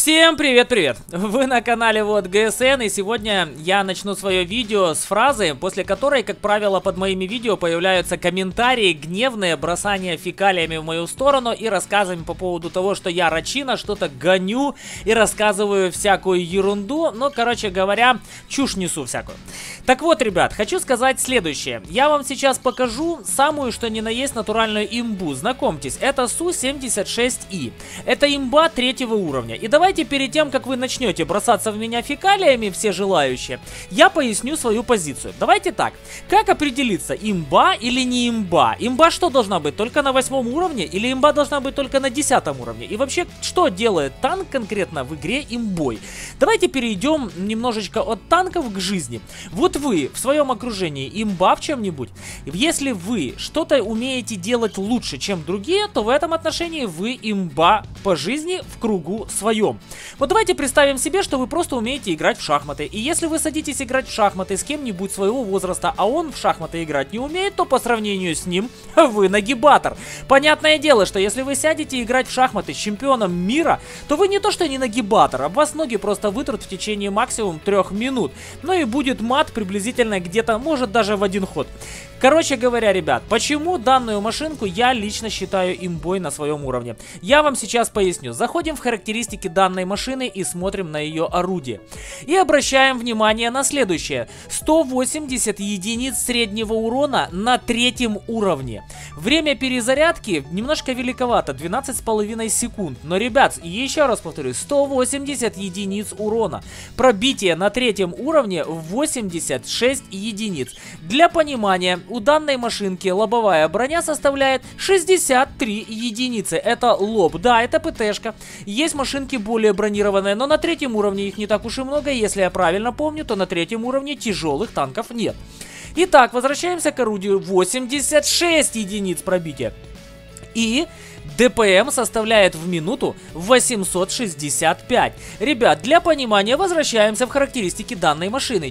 Всем привет-привет! Вы на канале вот ГСН, и сегодня я начну свое видео с фразы, после которой, как правило, под моими видео появляются комментарии, гневные, бросания фекалиями в мою сторону и рассказами по поводу того, что я рачина, что-то гоню и рассказываю всякую ерунду, но, короче говоря, чушь несу всякую. Так вот, ребят, хочу сказать следующее. Я вам сейчас покажу самую, что ни на есть, натуральную имбу. Знакомьтесь, это Су-76И. Это имба 3-го уровня. И давайте перед тем, как вы начнете бросаться в меня фекалиями, все желающие, я поясню свою позицию. Давайте так. Как определиться, имба или не имба? Имба что должна быть? Только на 8-м уровне? Или имба должна быть только на 10-м уровне? И вообще, что делает танк конкретно в игре имбой? Давайте перейдем немножечко от танков к жизни. Вот вы в своем окружении имба в чем-нибудь? Если вы что-то умеете делать лучше, чем другие, то в этом отношении вы имба по жизни в кругу своем. Вот давайте представим себе, что вы просто умеете играть в шахматы. И если вы садитесь играть в шахматы с кем-нибудь своего возраста, а он в шахматы играть не умеет, то по сравнению с ним вы нагибатор. Понятное дело, что если вы сядете играть в шахматы с чемпионом мира, то вы не то что не нагибатор, а вас ноги просто вытрут в течение максимум 3 минут. Ну и будет мат приблизительно где-то, может даже в 1 ход. Короче говоря, ребят, почему данную машинку я лично считаю имбой на своем уровне? Я вам сейчас поясню. Заходим в характеристики данной машины и смотрим на ее орудие. И обращаем внимание на следующее. 180 единиц среднего урона на 3-м уровне. Время перезарядки немножко великовато, 12,5 секунд. Но, ребят, еще раз повторю, 180 единиц урона. Пробитие на 3-м уровне 86 единиц. Для понимания, у данной машинки лобовая броня составляет 63 единицы. Это лоб. Да, это ПТшка. Есть машинки более бронированные, но на 3-м уровне их не так уж и много. Если я правильно помню, то на 3-м уровне тяжелых танков нет. Итак, возвращаемся к орудию. 86 единиц пробития. И ДПМ составляет в минуту 865. Ребят, для понимания возвращаемся в характеристики данной машины.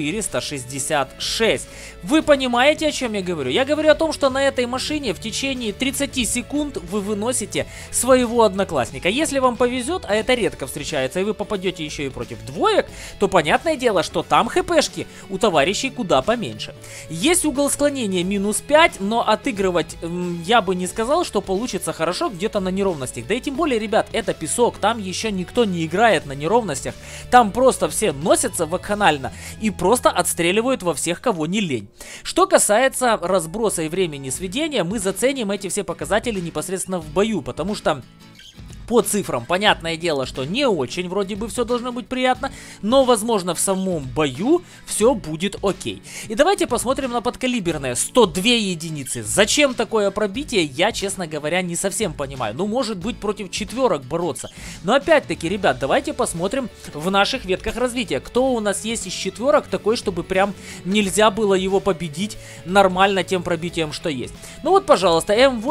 466. Вы понимаете, о чем я говорю? Я говорю о том, что на этой машине в течение 30 секунд вы выносите своего одноклассника. Если вам повезет, а это редко встречается, и вы попадете еще и против двоек, то понятное дело, что там хпшки у товарищей куда поменьше. Есть угол склонения минус 5, но отыгрывать я бы не сказал, что получится хорошо где-то на неровностях. Да и тем более, ребят, это песок, там еще никто не играет на неровностях. Там просто все носятся вакханально и просто отстреливают во всех, кого не лень. Что касается разброса и времени сведения, мы заценим эти все показатели непосредственно в бою, потому что по цифрам, понятное дело, что не очень, вроде бы все должно быть приятно, но, возможно, в самом бою все будет окей. И давайте посмотрим на подкалиберные. 102 единицы. Зачем такое пробитие, я, честно говоря, не совсем понимаю. Ну, может быть, против 4 бороться. Но, опять-таки, ребят, давайте посмотрим в наших ветках развития. Кто у нас есть из 4 такой, чтобы прям нельзя было его победить нормально тем пробитием, что есть. Ну вот, пожалуйста,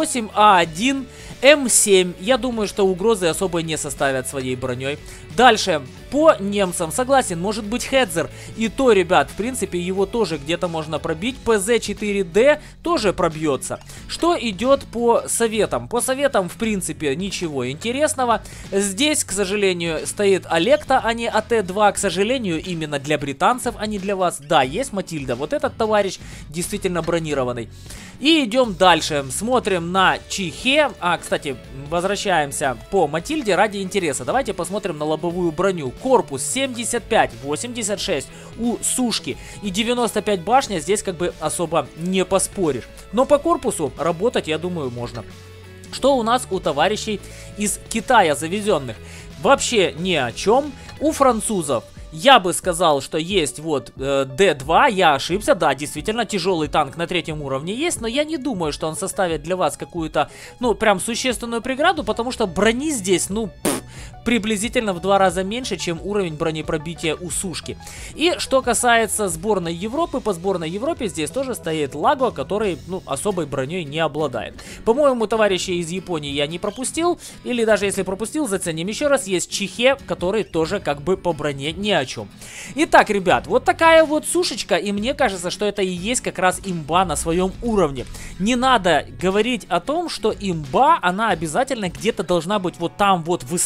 М8А1, М7. Я думаю, что угрозы особо не составят своей броней. Дальше, по немцам, согласен, может быть Хедзер. И то, ребят, в принципе, его тоже где-то можно пробить. ПЗ-4Д тоже пробьется. Что идет по советам? По советам, в принципе, ничего интересного. Здесь, к сожалению, стоит Олекта, а не АТ-2. К сожалению, именно для британцев, а не для вас. Да, есть Матильда. Вот этот товарищ действительно бронированный. И идем дальше. Смотрим на Чихе. Кстати, возвращаемся по Матильде ради интереса. Давайте посмотрим на лобовую броню. Корпус 75, 86 у Сушки и 95 башня. Здесь как бы особо не поспоришь. Но по корпусу работать, я думаю, можно. Что у нас у товарищей из Китая завезенных? Вообще ни о чем. У французов я бы сказал, что есть вот Д2, я ошибся, да, действительно, тяжелый танк на 3-м уровне есть, но я не думаю, что он составит для вас какую-то, ну, прям существенную преграду, потому что брони здесь, ну, приблизительно в 2 раза меньше, чем уровень бронепробития у Сушки. И что касается сборной Европы, по сборной Европе здесь тоже стоит Лаго, который, ну, особой броней не обладает. По-моему, товарищи из Японии я не пропустил, или даже если пропустил, заценим еще раз, есть Чихе, который тоже как бы по броне ни о чем. Итак, ребят, вот такая вот сушечка, и мне кажется, что это и есть как раз имба на своем уровне. Не надо говорить о том, что имба, она обязательно где-то должна быть вот там вот высоко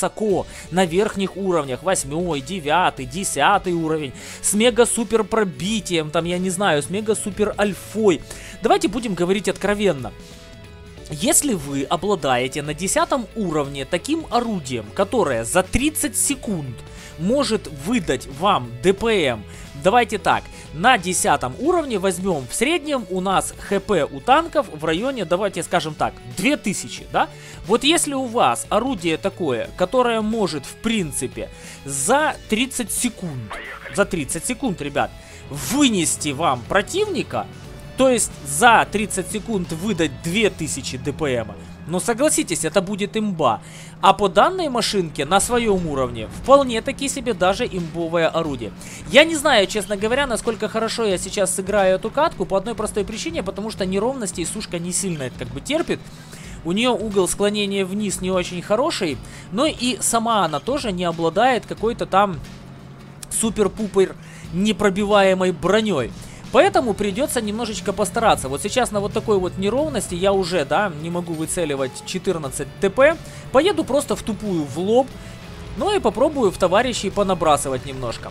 высоко, на верхних уровнях, 8, 9, 10 уровень, с мега-супер пробитием, там, я не знаю, с мега-супер альфой. Давайте будем говорить откровенно. Если вы обладаете на 10 уровне таким орудием, которое за 30 секунд может выдать вам ДПМ, давайте так, на 10 уровне возьмем в среднем у нас ХП у танков в районе, давайте скажем так, 2000, да? Вот если у вас орудие такое, которое может в принципе за 30 секунд, ребят, вынести вам противника, то есть за 30 секунд выдать 2000 ДПМа, но согласитесь, это будет имба. А по данной машинке на своем уровне вполне таки себе даже имбовое орудие. Я не знаю, честно говоря, насколько хорошо я сейчас сыграю эту катку, по одной простой причине, потому что неровностей сушка не сильно это как бы терпит. У нее угол склонения вниз не очень хороший, но и сама она тоже не обладает какой-то там супер-пупер непробиваемой броней. Поэтому придется немножечко постараться. Вот сейчас на вот такой вот неровности я уже, да, не могу выцеливать 14 ТП. Поеду просто в тупую в лоб. Ну и попробую в товарищей понабрасывать немножко.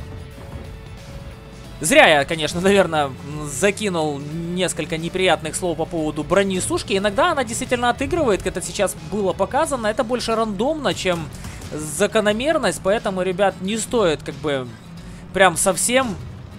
Зря я, конечно, наверное, закинул несколько неприятных слов по поводу брони сушки. Иногда она действительно отыгрывает, как это сейчас было показано. Это больше рандомно, чем закономерность. Поэтому, ребят, не стоит как бы прям совсем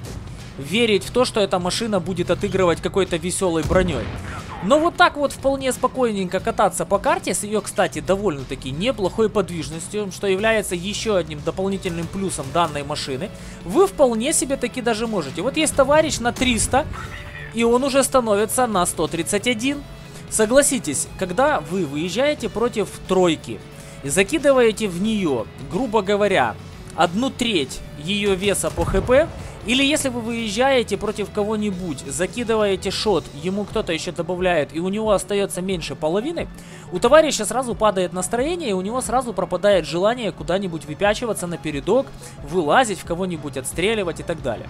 верить в то, что эта машина будет отыгрывать какой-то веселой броней. Но вот так вот вполне спокойненько кататься по карте, с ее, кстати, довольно-таки неплохой подвижностью, что является еще одним дополнительным плюсом данной машины, вы вполне себе таки даже можете. Вот есть товарищ на 300, и он уже становится на 131. Согласитесь, когда вы выезжаете против тройки и закидываете в нее, грубо говоря, 1/3 ее веса по ХП, или если вы выезжаете против кого-нибудь, закидываете шот, ему кто-то еще добавляет, и у него остается меньше половины, у товарища сразу падает настроение, и у него сразу пропадает желание куда-нибудь выпячиваться на передок, вылазить в кого-нибудь, отстреливать и так далее.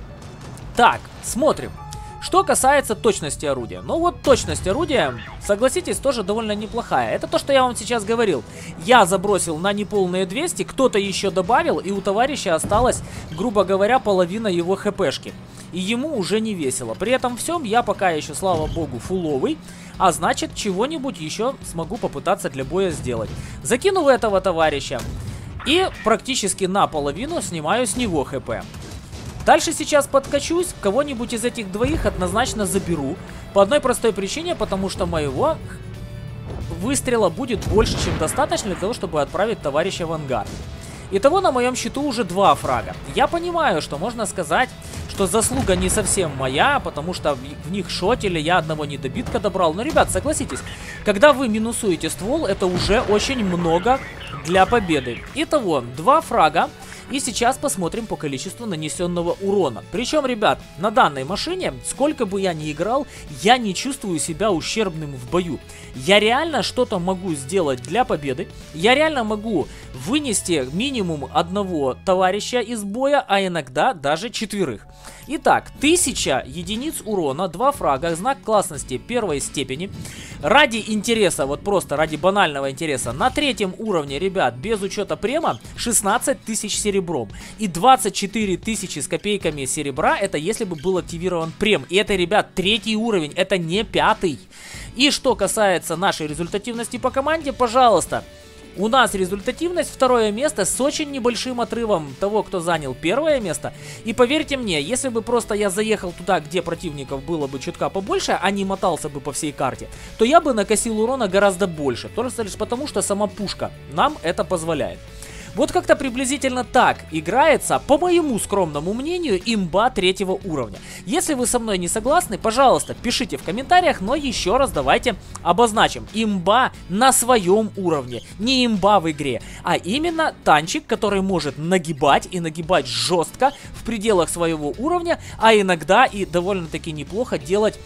Так, смотрим. Что касается точности орудия. Ну вот точность орудия, согласитесь, тоже довольно неплохая. Это то, что я вам сейчас говорил. Я забросил на неполные 200, кто-то еще добавил, и у товарища осталась, грубо говоря, половина его хпшки. И ему уже не весело. При этом всем я пока еще, слава богу, фуловый. А значит, чего-нибудь еще смогу попытаться для боя сделать. Закину в этого товарища. И практически наполовину снимаю с него хп. Дальше сейчас подкачусь, кого-нибудь из этих двоих однозначно заберу. По одной простой причине, потому что моего выстрела будет больше, чем достаточно для того, чтобы отправить товарища в ангар. Итого на моем счету уже 2 фрага. Я понимаю, что можно сказать, что заслуга не совсем моя, потому что в них шотили, я одного недобитка добрал. Но, ребят, согласитесь, когда вы минусуете ствол, это уже очень много для победы. Итого 2 фрага. И сейчас посмотрим по количеству нанесенного урона. Причем, ребят, на данной машине, сколько бы я ни играл, я не чувствую себя ущербным в бою. Я реально что-то могу сделать для победы. Я реально могу вынести минимум 1 товарища из боя, а иногда даже 4. Итак, 1000 единиц урона, 2 фрага, знак классности 1 степени. Ради интереса, вот просто ради банального интереса, на 3 уровне, ребят, без учета према, 16 тысяч серебром. И 24 тысячи с копейками серебра, это если бы был активирован прем. И это, ребят, 3 уровень, это не 5. И что касается нашей результативности по команде, пожалуйста. У нас результативность 2 место с очень небольшим отрывом того, кто занял 1 место. И поверьте мне, если бы просто я заехал туда, где противников было бы чутка побольше, а не мотался бы по всей карте, то я бы накосил урона гораздо больше. Только лишь потому, что сама пушка нам это позволяет. Вот как-то приблизительно так играется, по моему скромному мнению, имба 3 уровня. Если вы со мной не согласны, пожалуйста, пишите в комментариях, но еще раз давайте обозначим. Имба на своем уровне, не имба в игре, а именно танчик, который может нагибать и нагибать жестко в пределах своего уровня, а иногда и довольно-таки неплохо делать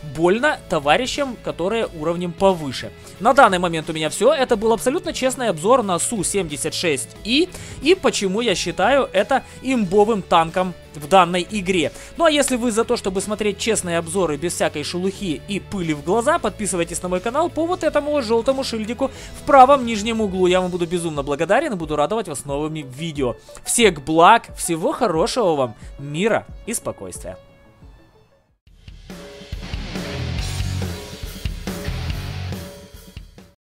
больно товарищам, которые уровнем повыше. На данный момент у меня все. Это был абсолютно честный обзор на Су-76И и почему я считаю это имбовым танком в данной игре. Ну а если вы за то, чтобы смотреть честные обзоры без всякой шелухи и пыли в глаза, подписывайтесь на мой канал по вот этому желтому шильдику в правом нижнем углу. Я вам буду безумно благодарен и буду радовать вас новыми видео. Всех благ, всего хорошего вам, мира и спокойствия.